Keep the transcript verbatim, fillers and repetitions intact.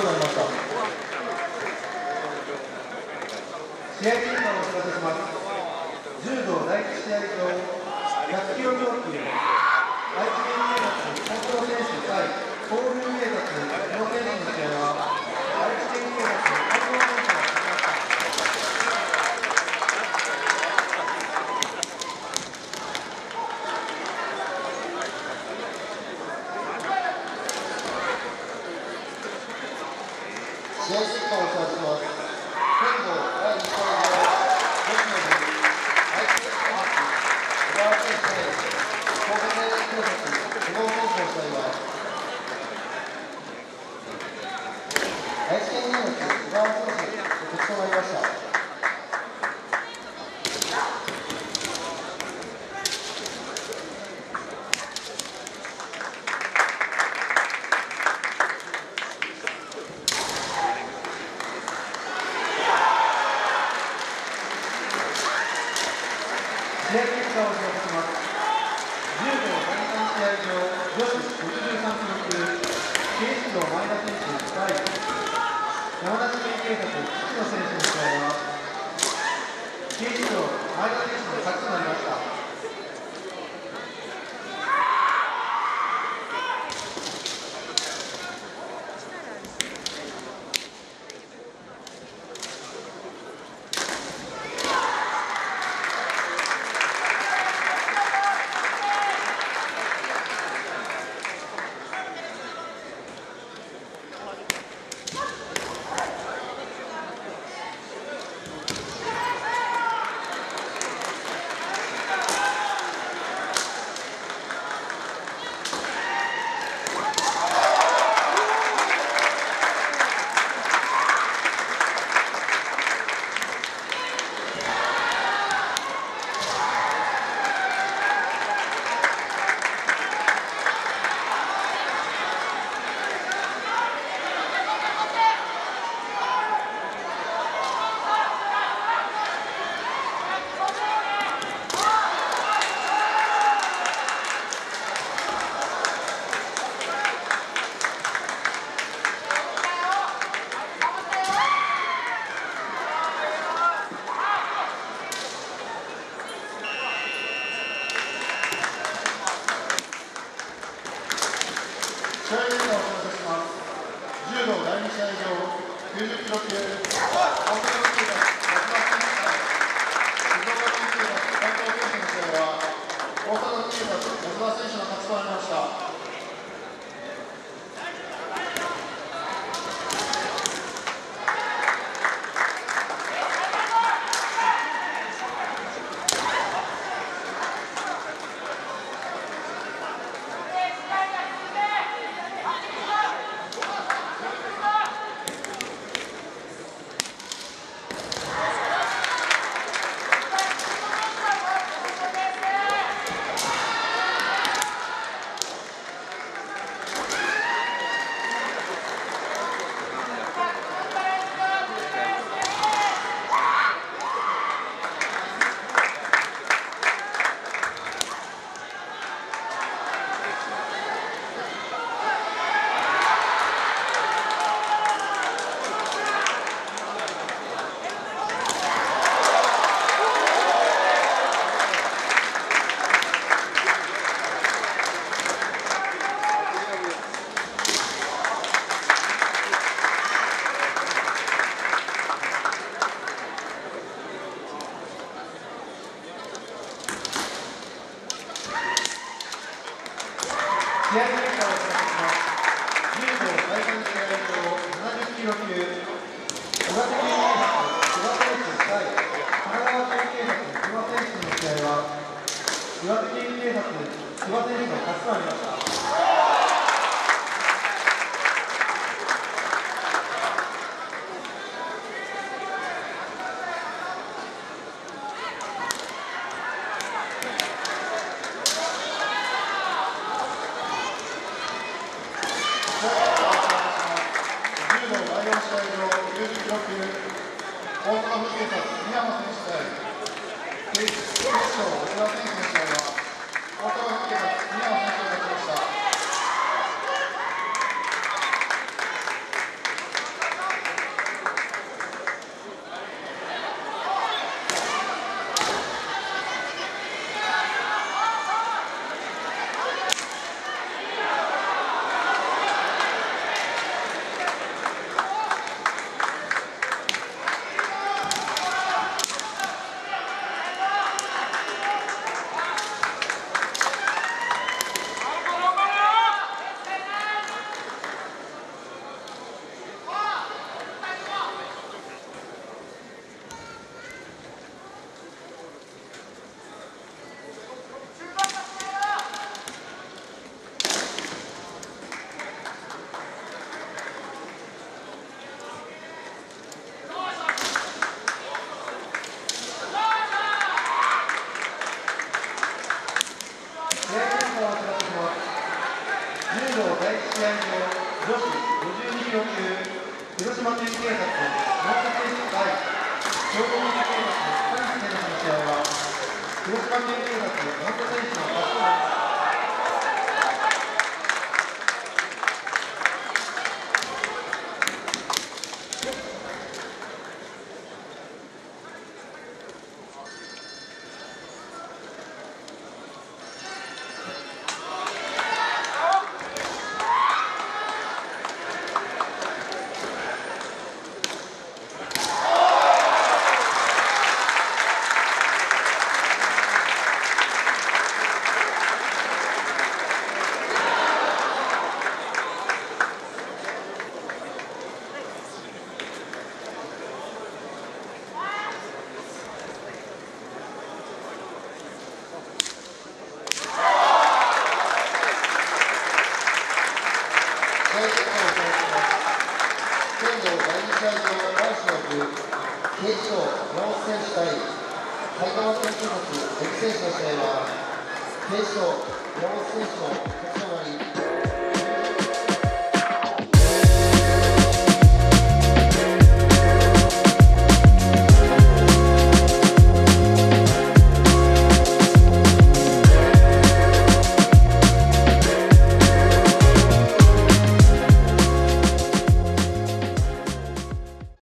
となりました。試合結果をお知らせします。柔道第一試合場ひゃくキロ超級、愛知県警察担当選手対東風警察日野選手の試合は、愛知県警察担当選手が勝ちました。試合結果をお知らせします。剣道だいいち試合場、女子の部、愛知県警察小川選手対神戸海岸警察小川選手の試合は、愛知県警察小川選手の勝ちとなりました。試合結果をお知らせします。柔道だいさん試合場女子ろくじゅうさんキロ級、警視庁前田選手対山梨県警察土野選手の試合は、警視庁前田選手の勝ちとなりました。試合結果をお知らせします。柔道だいに試合場きゅうじゅっキロ級、大阪府警察松葉選手対静岡県警察担当選手の試合は、大阪府警察松葉選手の勝ちとなりました。試合結果をお知らせします。柔道だいさん試合場ななじゅっキロ級、岩手県警察千葉選手対神奈川県警察千葉選手の試合は、岩手県警察千葉選手の勝ちとなりました。柔道だいよん試合場きゅうじゅっキロ級、大阪府警察宮山選手対警視庁小倉選手の試合は、大阪府警察宮山選手が勝ちました。 試合場女子ごじゅうにキロ級広島県警察山手選手対兵庫県警察谷選手の試合は広島県警察山手選手の勝ちとなります。 県道だいに試合場男子の部警視庁山本選手対埼玉県警察江木選手の試合は警視庁山本選手の勝ちとなり